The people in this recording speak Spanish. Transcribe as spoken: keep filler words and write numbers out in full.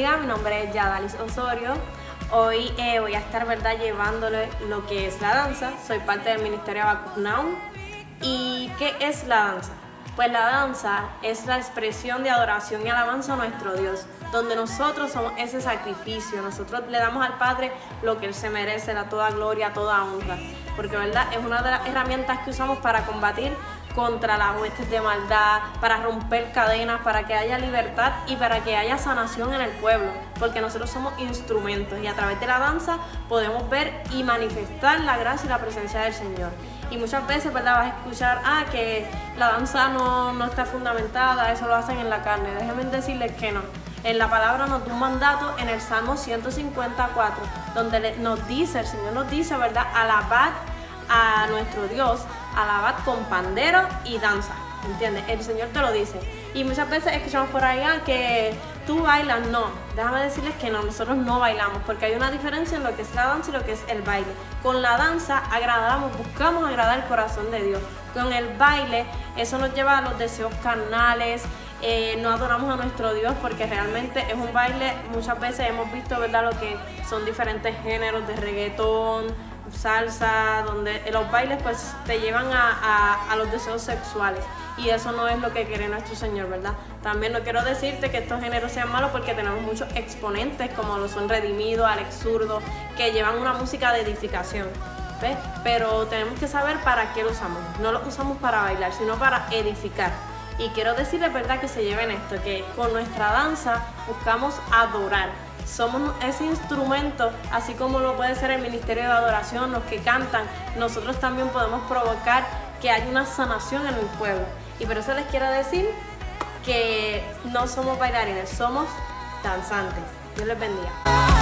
bendiga, mi nombre es Yadalis Osorio. Hoy eh, voy a estar, ¿verdad?, llevándole lo que es la danza. Soy parte del Ministerio Habacuc Now. ¿Y qué es la danza? Pues la danza es la expresión de adoración y alabanza a nuestro Dios, donde nosotros somos ese sacrificio, nosotros le damos al Padre lo que Él se merece, la toda gloria, toda honra, porque, ¿verdad?, es una de las herramientas que usamos para combatir contra las huestes de maldad, para romper cadenas, para que haya libertad y para que haya sanación en el pueblo, porque nosotros somos instrumentos y a través de la danza podemos ver y manifestar la gracia y la presencia del Señor. Y muchas veces, ¿verdad?, vas a escuchar ah, que la danza no, no está fundamentada, eso lo hacen en la carne. Déjenme decirles que no. En la palabra nos da un mandato en el Salmo ciento cincuenta y cuatro, donde nos dice, el Señor nos dice, ¿verdad?, alabad a nuestro Dios, alabad con pandero y danza, ¿entiendes? El Señor te lo dice. Y muchas veces escuchamos por allá que tú bailas. No, déjame decirles que no, nosotros no bailamos, porque hay una diferencia en lo que es la danza y lo que es el baile. Con la danza agradamos, buscamos agradar el corazón de Dios. Con el baile, eso nos lleva a los deseos carnales. Eh, no adoramos a nuestro Dios porque realmente es un baile. Muchas veces hemos visto, ¿verdad?, lo que son diferentes géneros de reggaetón, salsa, donde los bailes pues te llevan a, a, a los deseos sexuales, y eso no es lo que quiere nuestro Señor, ¿verdad? También no quiero decirte que estos géneros sean malos, porque tenemos muchos exponentes como lo son Redimido, Alex Zurdo, que llevan una música de edificación, ¿ves? Pero tenemos que saber para qué lo usamos. No lo usamos para bailar, sino para edificar. Y quiero decirles, ¿verdad?, que se lleven esto, que con nuestra danza buscamos adorar. Somos ese instrumento, así como lo puede ser el ministerio de adoración, los que cantan. Nosotros también podemos provocar que haya una sanación en el pueblo. Y por eso les quiero decir que no somos bailarines, somos danzantes. Dios les bendiga.